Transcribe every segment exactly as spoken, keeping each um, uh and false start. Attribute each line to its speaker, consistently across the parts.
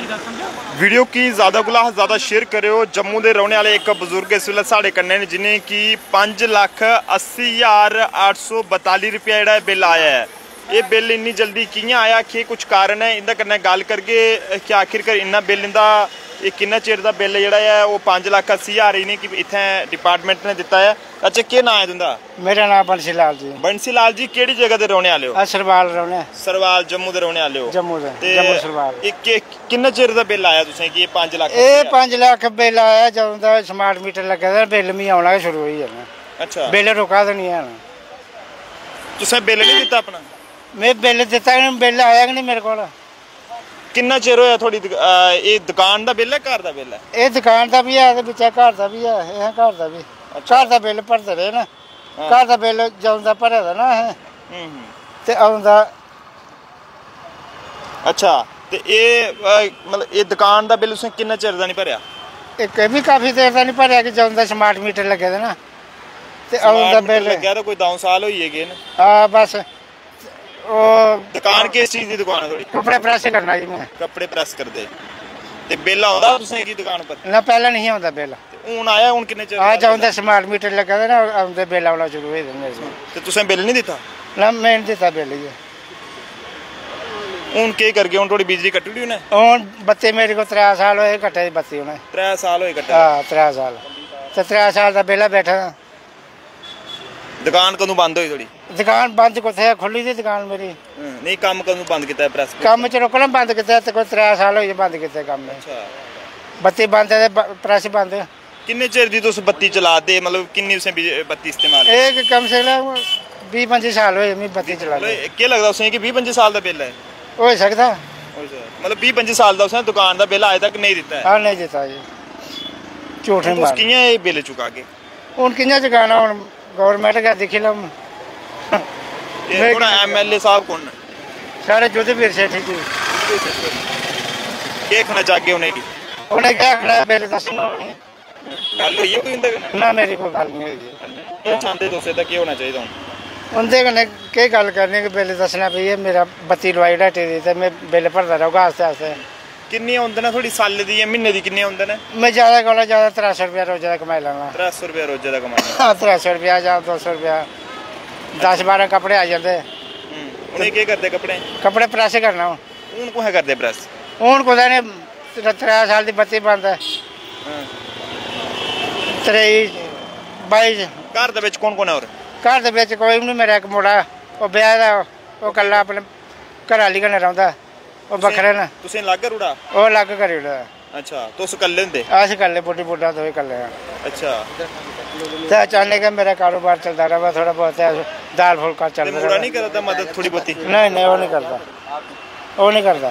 Speaker 1: Video की ज़्यादा Cola ज़्यादा शेयर करो। जम्मू के रौहने वाले एक बजुर्ग इस वेले साढ़े कन्नै ने जिन्हें कि पाँच लख अस्सी हज़ार अठ सौ बताली रुपया जेह्ड़ा बिल आया है। ये बिल इन्नी जल्दी कि'यां आया, केह् कुछ कारण है, इंदे कन्नै गल करगे कि आखिरकार इन्ना बिल इंदा ये किन्ना चिर दा बिल जेह्ड़ा है वो पाँच लख अस्सी हज़ार इन्हें कि इत्थें डिपार्टमेंट ने दिता है। अच्छा, केह् नाम है तुंदा?
Speaker 2: मेरा नाम बंसी लाल जी।
Speaker 1: बंसी लाल जी, केह्ड़ी जगह दे रौहने वाले हो?
Speaker 2: सरवाल रौहने।
Speaker 1: सरवाल जम्मू दे रौहने वाले हो?
Speaker 2: जम्मू दे, जम्मू सरवाल।
Speaker 1: किन्ना चिर दा बिल आया तुसें कि पाँच लख?
Speaker 2: ये पाँच लख बिल आया जदों दा स्मार्ट मीटर लगे दा, बिल मी आना गै शुरू होई जाना। अच्छा, बिल रुका तो नहीं है ना?
Speaker 1: तुसें बिल नहीं दिता अपना?
Speaker 2: मैं बिल दिता नहीं, बिल आया कि नहीं मेरे को।
Speaker 1: किन्ना चिर होया थोड़ी? ये दुकान दा बिल है, घर दा बिल है?
Speaker 2: ये दुकान दा भी है ते बिच घर दा भी है। ये घर दा भी, घर दा बिल भरदे रहे ना। घर दा बिल जदों दा भरे दा ना है ते आउंदा। अच्छा,
Speaker 1: ते ये मतलब ये दुकान दा बिल तुसें किन्ना चिर दा नहीं भरया?
Speaker 2: एक भी काफी देर दा नहीं भरया कि जदों दा स्मार्ट मीटर लगे दे ना ते आउंदा बिल
Speaker 1: लग्या तो कोई दो साल होई गए ना।
Speaker 2: हां बस। ओ
Speaker 1: दुकान किस चीज दी दुकान है थोड़ी?
Speaker 2: कपड़े प्रेस करना जी मैं।
Speaker 1: कपड़े प्रेस करदे ते बिल आउंदा तुसें की दुकान पर?
Speaker 2: ना पहले नहीं आउंदा बिल।
Speaker 1: हुन आया? हुन किन्ने चिर?
Speaker 2: आ जाउंदा स्मार्ट मीटर लगा दे ना आउंदे बिल आउना शुरू होई जंदे ने।
Speaker 1: ते तुसें बिल नहीं दिता?
Speaker 2: ना मैं नहीं दिता बिल ये।
Speaker 1: हुन केह् करगे? हुन थोड़ी बिजली कट्टी दी उ'नें?
Speaker 2: हुन बत्ती मेरे को त्रै साल होए कट्टे दी बत्ती उ'नें।
Speaker 1: त्रै साल होए कट्टे?
Speaker 2: हां त्रै साल। ते त्रै साल दा बिल बैठा।
Speaker 1: दुकान कदों बंद हुई थोड़ी?
Speaker 2: दुकान बंद कुत्थे, खुली दी दुकान मेरी।
Speaker 1: नहीं, काम कदों बंद कीता है प्रेस?
Speaker 2: काम च रोकना बंद कीता ते कोई त्रै साल होई बंद कीते काम। अच्छा, बत्ती बंद है ते प्रेस बंद।
Speaker 1: किन्ने चिर दी तुस बत्ती चला दे? मतलब किन्नी तुसें बत्ती इस्तेमाल?
Speaker 2: एक कम से कम बीस पंजी साल होए मैं बत्ती चला दे।
Speaker 1: केह् लगदा तुसें कि बीस पंजी साल दा बिल है?
Speaker 2: हो सकदा।
Speaker 1: मतलब बीस पंजी साल दा तुसें दुकान दा बिल अजे तक नहीं दिता है?
Speaker 2: हां नहीं दिता जी। झूठ नहीं मार।
Speaker 1: कि'यां एह् बिल चुकागे? हुन
Speaker 2: कि'यां चुकाना? हुन गवर्नमेंट गै दिक्खी लम।
Speaker 1: ये थोड़ा एमएलए साहब कौन है?
Speaker 2: सारे जुद्धवीर सेठ जी।
Speaker 1: केह् आखना चाहगे उ'नें गी?
Speaker 2: उ'नें क्या आखना? बिल दस्सना।
Speaker 1: गल होई है कोई उं'दे कन्नै?
Speaker 2: ना मेरी कोई गल नहीं होई।
Speaker 1: केह् चाहंदे तुस? एह्दा केह् होना चाहिदा हुन?
Speaker 2: उं'दे कन्नै केह् गल करनी कि बिल दस्सना भई मेरा बत्ती लोआई ढाटी दी ते मैं बिल भरदा रौह्गा आस्ते आस्ते।
Speaker 1: किन्नी औंदन है थोड़ी साल दी? म्हीने दी किन्नी औंदन है?
Speaker 2: मैं ज्यादा कोला ज्यादा त्रै सौ रुपया रोजा दा कमाई लैना।
Speaker 1: त्रै सौ रुपया रोजा दा कमाई?
Speaker 2: हां त्रै सौ रुपया जां दो सौ रुपया। दस बारह कपड़े आ जांदे।
Speaker 1: उ'नें केह् करदे कपड़े?
Speaker 2: कपड़े प्रेस करना।
Speaker 1: हुन कुत्थै करदे प्रेस?
Speaker 2: हुन कुदै ने त्रै साल दी बत्ती बंद है। त्रेई बाई।
Speaker 1: घर दे विच कौन कौन है? और
Speaker 2: घर दे विच कोई नहीं। मेरा इक मुड़ा ओह् ब्याह दा, ओह् कल्ला अपने घरै आह्ली कन्नै रौंह्दा। ओह् बक्खरे न।
Speaker 1: तुसें अलग रुड़ा?
Speaker 2: ओह् अलग करी ओड़े। अच्छा,
Speaker 1: तुस कल्ले होंदे?
Speaker 2: अस कल्ले, बुड्ढी बुड्ढा दोए कल्ले आं।
Speaker 1: अच्छा,
Speaker 2: ते अचानक मेरा कारोबार चलदा रहा, थोड़ा बहुत दाल फुल्का चलदा रहा।
Speaker 1: मुड़ा नहीं करदा मदद थोड़ी बहुती? नहीं
Speaker 2: नहीं, ओह् नहीं करदा, ओह् नहीं करदा।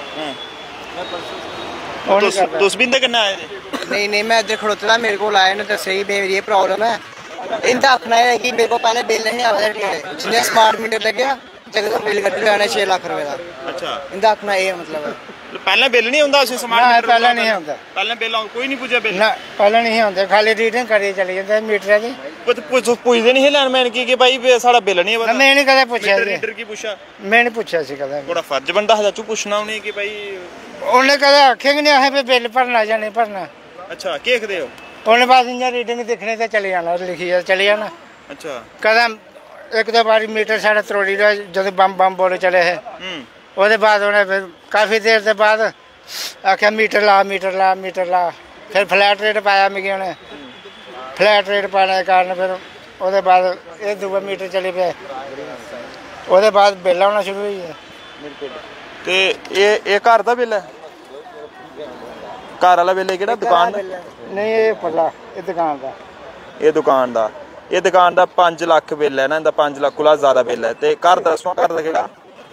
Speaker 1: तुस भी इंदे कन्नै आए?
Speaker 3: नहीं नहीं, मैं इधर खड़ोते दा, मेरे को आए ने दस्सेआ कि मेरी ये प्रॉब्लम है। इंदा आखना है कि मेरे को पहले बिल नहीं आया जिन्हें स्मार्ट मीटर लग्गेआ जगह बिल कट्टी लैना छे लाख रुपए दा। अच्छा, इंदा आखना ये मतलब है
Speaker 1: पहले बिल नहीं होंदा उसे स्मार्ट
Speaker 2: मीटर? पहले नहीं होंदा।
Speaker 1: पहले बिल कोई नहीं पूछा बिल?
Speaker 2: ना पहले नहीं होंदे, खाली रीडिंग करी चली जांदे मीटर दी।
Speaker 1: पुछदे नहीं लैनमैन की कि भाई साढ़ा बिल नहीं है?
Speaker 2: मैं नहीं कदे पुछया।
Speaker 1: मीटर की पूछा?
Speaker 2: मैं नहीं पुछया सी कदे।
Speaker 1: बड़ा फर्ज बनदा है चाचू पुछना उन्हें कि भाई।
Speaker 2: उन्हें कदे आखे कि नहीं असें भी बिल भरना जां नहीं भरना।
Speaker 1: अच्छा, केह् आखदे हो?
Speaker 2: उन्हें बस इ'यां रीडिंग दिक्खनी ते चली जाना, लिखियै चली जाना। अच्छा, कदम एक दो बारी मीटर साढ़े त्रोड़ी दा जदों बम बम बोले चले हे, ओह्दे बाद उ'नें फिर काफी देर दे बाद आखेआ मीटर ला मीटर ला मीटर ला। फिर फ्लैट रेट पाया मिगी उ'नें। फ्लैट रेट पाने दे कारण फिर ओह्दे बाद एह् दूए मीटर चली पे। ओह्दे बाद बिल औना शुरू होई गेआ।
Speaker 1: ते एह् एह् घर दा बिल है? घर आह्ला बिल है केह्ड़ा? दुकान दा?
Speaker 2: नहीं, एह् पल्ला एह् दुकान दा।
Speaker 1: एह् दुकान दा? एह् दुकान दा पांच लक्ख बिल है ना? इंदा पांच लक्ख कोला ज्यादा बिल है। ते घर दस्सो, घर दा केह्ड़ा?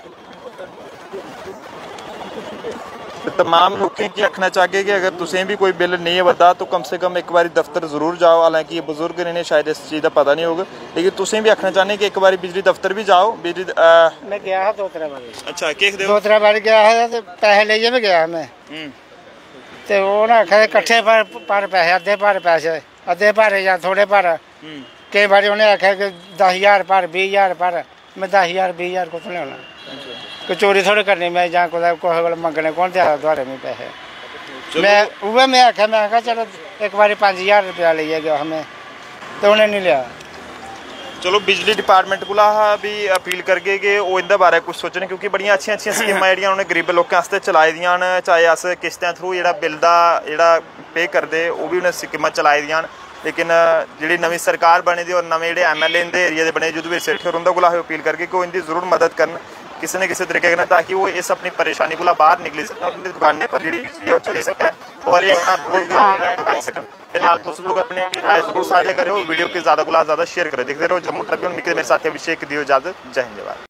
Speaker 1: तमाम लोगों की आखना चाहगे कि अगर तुसें भी कोई बिल नहीं बता तो कम से कम एक बार दफ्तर जरूर जाओ। हालांकि ये बुजुर्ग इन्हें शायद इस चीज़ का पता नहीं होगा, लेकिन तुसें भी आखना चाहने कि एक बार बिजली दफ्तर भी जाओ। बिजली
Speaker 2: मैं गया है दो त्रै बार।
Speaker 1: अच्छा, केह्
Speaker 2: दो त्रै बार गया है ते पैसे लेइयै भी गया मैं। ते उ'नें आखेआ कट्ठे पर पर पैसे, अद्धे पर पैसे, अद्धे भरे जां थोड़े भर। केईं बारी उ'नें आखेआ कि दस ज्हार भर, बीह् ज्हार भर। मैं दस ज्हार बीह् ज्हार कुत्थूं लेना? कोई चोरी थोड़ी करनी मैं जां कुदै कुसै कोल मंगने कौन देआ थोड़े में पैसे मैं उ'ऐ मैं आखेआ मैं आखेआ चलो एक बारी पाँच हज़ार रुपया लेइयै गया हमें तो उ'नें नहीं लिया।
Speaker 1: चलो बिजली डिपार्टमेंट कोला भी अपील करगे कि ओह् इंदे बारे कुछ सोचन क्योंकि बड़ियां अच्छियां अच्छियां स्कीमां जेह्ड़ियां उ'नें गरीब लोकें आस्तै चलाई दियां न चाहे अस किश्तें थ्रू जेह्ड़ा बिल दा जेह्ड़ा पे करदे ओह् भी उ'नें स्कीमां चलाई दियां न। लेकिन जेह्ड़ी नमीं सरकार बनी दी और नमें जेह्ड़े एम एल ए इंदे एरिया दे बने युद्धवीर सेठी होर उं'दे कोला अपील करगे कि ओह् इंदी जरूर मदद करन किसी न किसी तरीके कन्नै ताकि वो इस अपनी परेशानी कोला बाहर निकली सकन अपनी दुकानें पर जेह्ड़ी बिजली ओह् चली सकै और सकन। फिलहाल तुस लोग अपने राय जरूर साझा करो वीडियो की ज़्यादा कोला ज़्यादा शेयर करो। देखते रहो जम्मू ट्रिब्यून। मेरे साथ अभिषेक दियो इजाजत। जय हिंद जय भारत।